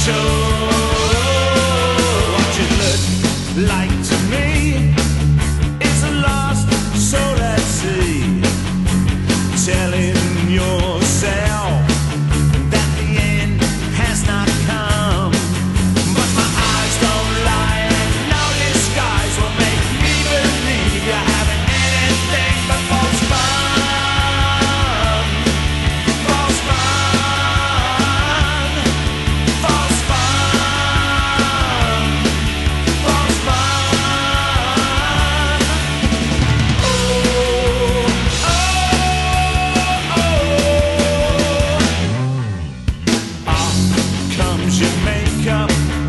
So what you look like to me is a lost soul at sea, telling yourself that the end has not come. But my eyes don't lie, and no disguise will make me believe you're having anything but false fun. False fun. False fun. False fun. Oh, oh, oh. Off comes your makeup